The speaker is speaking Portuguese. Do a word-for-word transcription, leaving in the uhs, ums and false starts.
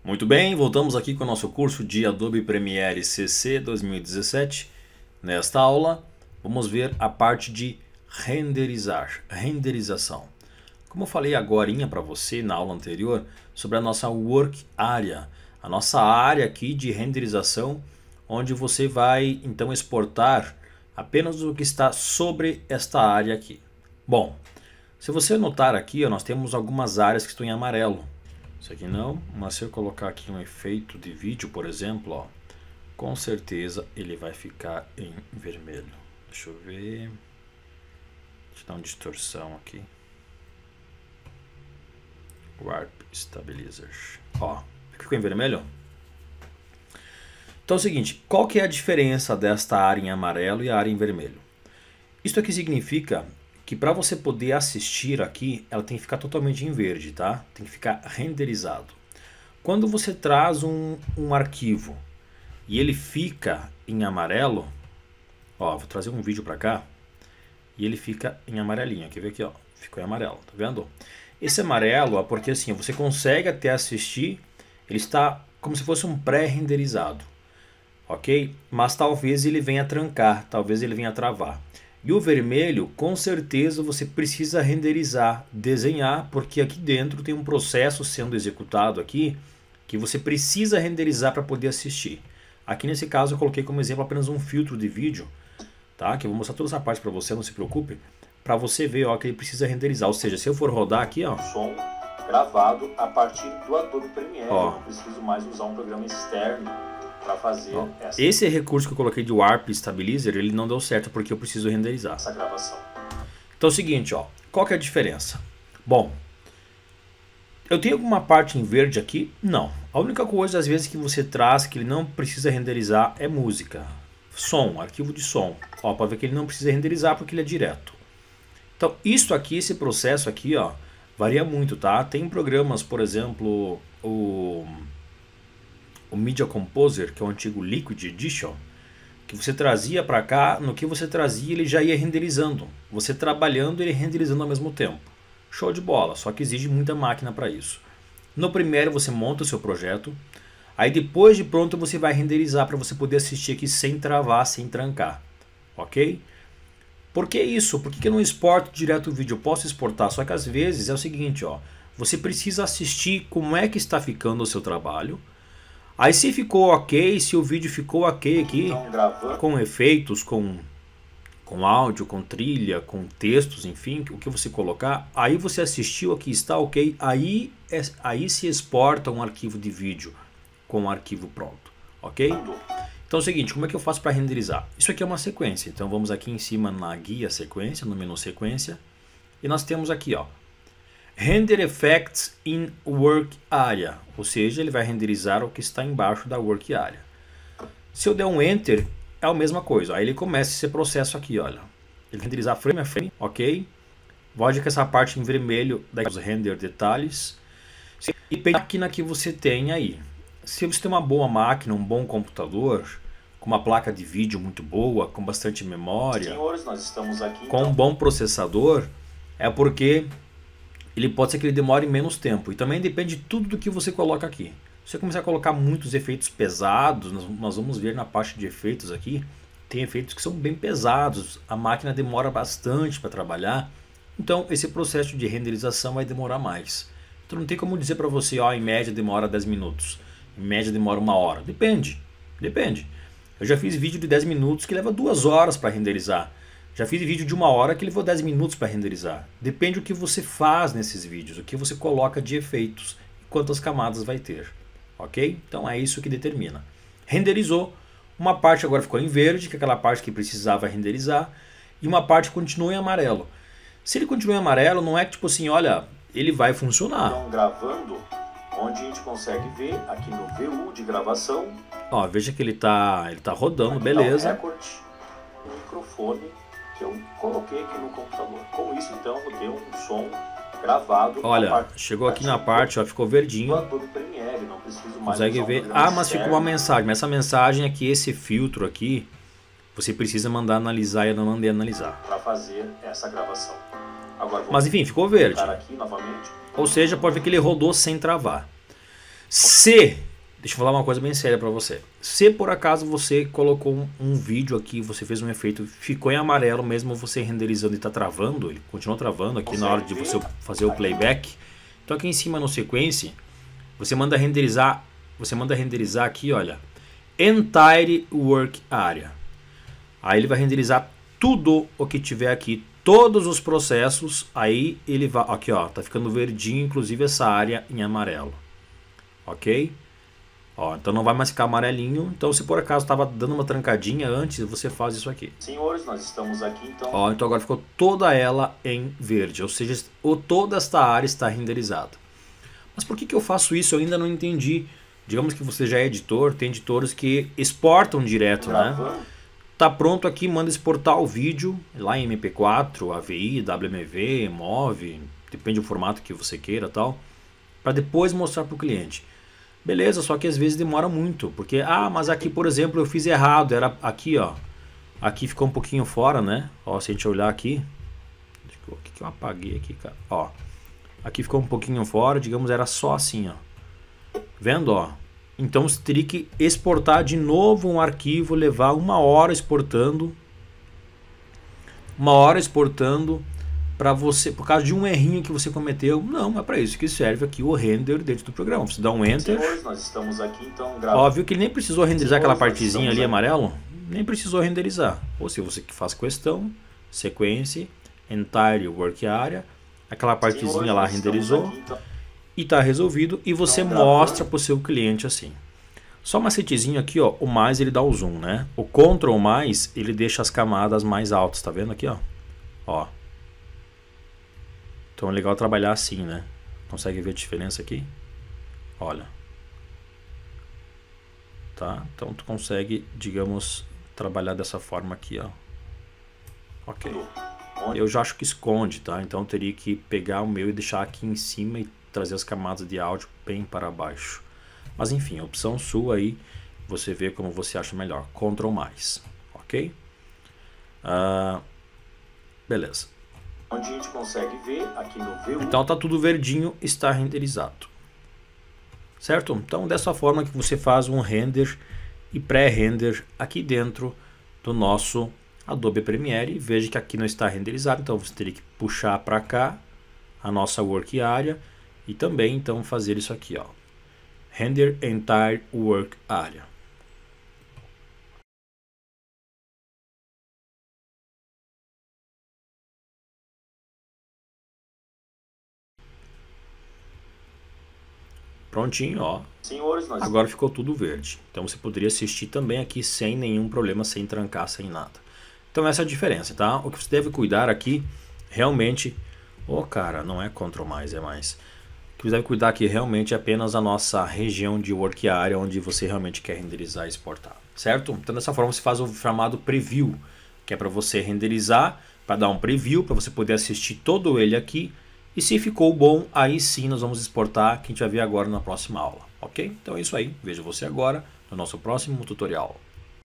Muito bem, voltamos aqui com o nosso curso de Adobe Premiere C C dois mil e dezessete. Nesta aula, vamos ver a parte de renderizar, renderização. Como eu falei agorinha para você na aula anterior sobre a nossa Work Area, a nossa área aqui de renderização, onde você vai então exportar apenas o que está sobre esta área aqui. Bom, se você notar aqui, ó, nós temos algumas áreas que estão em amarelo. Isso aqui não, mas se eu colocar aqui um efeito de vídeo, por exemplo, ó, com certeza ele vai ficar em vermelho. Deixa eu ver. Deixa eu dar uma distorção aqui. Warp Stabilizer. Ó, ficou em vermelho? Então é o seguinte, qual que é a diferença desta área em amarelo e a área em vermelho? Isso aqui significa que para você poder assistir aqui, ela tem que ficar totalmente em verde, tá? Tem que ficar renderizado. Quando você traz um, um arquivo e ele fica em amarelo, ó, vou trazer um vídeo para cá e ele fica em amarelinho. Quer ver aqui, ó? Ficou em amarelo, tá vendo? Esse amarelo é porque assim, você consegue até assistir, ele está como se fosse um pré-renderizado, ok? Mas talvez ele venha trancar, talvez ele venha travar. E o vermelho, com certeza você precisa renderizar, desenhar, porque aqui dentro tem um processo sendo executado aqui que você precisa renderizar para poder assistir. Aqui nesse caso eu coloquei como exemplo apenas um filtro de vídeo, tá? Que eu vou mostrar toda essa parte para você, não se preocupe, para você ver, ó, que ele precisa renderizar. Ou seja, se eu for rodar aqui, ó, som gravado a partir do Adobe Premiere, ó, eu não preciso mais usar um programa externo para fazer ó, essa, esse recurso que eu coloquei de Warp Stabilizer, ele não deu certo porque eu preciso renderizar essa gravação. Então é o seguinte, ó, qual que é a diferença? Bom, eu tenho alguma parte em verde aqui? Não. A única coisa às vezes que você traz que ele não precisa renderizar é música, som, arquivo de som. Ó, pode ver que ele não precisa renderizar porque ele é direto. Então isso aqui, esse processo aqui, ó, varia muito, tá? Tem programas, por exemplo, o o Media Composer, que é o antigo Liquid Edition, que você trazia para cá, no que você trazia ele já ia renderizando. Você trabalhando ele renderizando ao mesmo tempo. Show de bola, só que exige muita máquina para isso. No Premiere você monta o seu projeto, aí depois de pronto você vai renderizar para você poder assistir aqui sem travar, sem trancar. Ok? Por que isso? Por que eu não exporto direto o vídeo? Eu posso exportar, só que às vezes é o seguinte, ó, você precisa assistir como é que está ficando o seu trabalho. Aí se ficou ok, se o vídeo ficou ok aqui, com efeitos, com, com áudio, com trilha, com textos, enfim, o que você colocar, aí você assistiu aqui, está ok, aí, é, aí se exporta um arquivo de vídeo com um arquivo pronto, ok? Então é o seguinte, como é que eu faço para renderizar? Isso aqui é uma sequência, então vamos aqui em cima na guia sequência, no menu sequência, e nós temos aqui, ó, Render Effects in Work Area, ou seja, ele vai renderizar o que está embaixo da Work Area. Se eu der um Enter, é a mesma coisa. Aí ele começa esse processo aqui, olha. Ele renderizar frame a frame, ok? Volte com essa parte em vermelho dos Render Detalhes. E a máquina que você tem aí. Se você tem uma boa máquina, um bom computador, com uma placa de vídeo muito boa, com bastante memória, Senhores, nós estamos aqui, com um bom processador, é porque ele pode ser que ele demore menos tempo. E também depende de tudo do que você coloca aqui. Se você começar a colocar muitos efeitos pesados, nós, nós vamos ver na parte de efeitos aqui, tem efeitos que são bem pesados, a máquina demora bastante para trabalhar, então esse processo de renderização vai demorar mais. Então não tem como dizer para você, ó, em média demora dez minutos, em média demora uma hora. Depende, depende. Eu já fiz vídeo de dez minutos que leva duas horas para renderizar. Já fiz vídeo de uma hora que levou dez minutos para renderizar. Depende do que você faz nesses vídeos, o que você coloca de efeitos e quantas camadas vai ter. Ok? Então é isso que determina. Renderizou, uma parte agora ficou em verde, que é aquela parte que precisava renderizar, e uma parte continua em amarelo. Se ele continua em amarelo, não é que tipo assim, olha, ele vai funcionar. Então, gravando, onde a gente consegue ver aqui no V U de gravação. Ó, veja que ele está ele tá rodando, aqui beleza. Tá o recorde, o microfone que eu coloquei aqui no computador. Com isso, então, eu dei um som gravado. Olha, chegou aqui na parte, ó, ficou verdinho. Adobe Premiere, não preciso mais consegue ver. Ah, mas ficou uma mensagem. Mas essa mensagem é que esse filtro aqui, você precisa mandar analisar e eu não mandei analisar. Para fazer essa gravação. Agora, mas enfim, ficou verde. Aqui novamente. Ou seja, pode ver que ele rodou sem travar. Se, deixa eu falar uma coisa bem séria para você. Se por acaso você colocou um, um vídeo aqui, você fez um efeito, ficou em amarelo mesmo você renderizando e está travando, ele continua travando aqui na hora de você fazer o playback. Então aqui em cima no sequência, você manda renderizar, você manda renderizar aqui, olha, Entire Work Area. Aí ele vai renderizar tudo o que tiver aqui, todos os processos, aí ele vai, aqui ó, tá ficando verdinho, inclusive essa área em amarelo. Ok? Ó, então não vai mais ficar amarelinho. Então se por acaso estava dando uma trancadinha antes, você faz isso aqui. Senhores, nós estamos aqui então. Ó, então agora ficou toda ela em verde, ou seja, toda esta área está renderizada. Mas por que que eu faço isso? Eu ainda não entendi. Digamos que você já é editor, tem editores que exportam direto, né? Tá pronto aqui, manda exportar o vídeo lá em M P quatro, A V I, W M V, M O V, depende do formato que você queira, tal, para depois mostrar para o cliente. Beleza, só que às vezes demora muito, porque ah, mas aqui, por exemplo, eu fiz errado, era aqui, ó. Aqui ficou um pouquinho fora, né? Ó, se a gente olhar aqui, o que que eu apaguei aqui, cara? Ó, aqui ficou um pouquinho fora, digamos, era só assim, ó. Vendo, ó? Então você teria que exportar de novo um arquivo, levar uma hora exportando, uma hora exportando para você, por causa de um errinho que você cometeu. Não, é para isso que serve aqui o render dentro do programa. Você dá um enter. Senhores, nós estamos aqui, então, óbvio que ele nem precisou renderizar aquela partezinha ali amarelo, nem precisou renderizar. Ou se você que faz questão, sequência, entire work area, aquela partezinha lá renderizou e está resolvido, e você mostra para o seu cliente assim. Só um macetezinho aqui, ó, o mais ele dá o zoom, né? O Ctrl mais ele deixa as camadas mais altas, tá vendo aqui, ó? Ó. Então é legal trabalhar assim, né? Consegue ver a diferença aqui? Olha. Tá? Então tu consegue, digamos, trabalhar dessa forma aqui, ó. Ok. Eu já acho que esconde, tá? Então eu teria que pegar o meu e deixar aqui em cima e trazer as camadas de áudio bem para baixo. Mas enfim, opção sua aí, você vê como você acha melhor. Ctrl mais, ok? Uh, beleza. Onde a gente consegue ver aqui no V U. Então tá tudo verdinho, está renderizado. Certo? Então dessa forma que você faz um render e pré-render aqui dentro do nosso Adobe Premiere. Veja que aqui não está renderizado, então você teria que puxar para cá a nossa work area e também então fazer isso aqui, ó. Render entire work area. Prontinho, ó. Senhores, nós... Agora ficou tudo verde. Então você poderia assistir também aqui sem nenhum problema, sem trancar, sem nada. Então essa é a diferença, tá? O que você deve cuidar aqui, realmente... Ô, oh, cara, não é Ctrl mais, é mais. O que você deve cuidar aqui realmente é apenas a nossa região de work area, onde você realmente quer renderizar e exportar, certo? Então dessa forma você faz o chamado preview, que é para você renderizar, para dar um preview, para você poder assistir todo ele aqui. E se ficou bom, aí sim nós vamos exportar, que a gente vai ver agora na próxima aula, ok? Então é isso aí, vejo você agora no nosso próximo tutorial.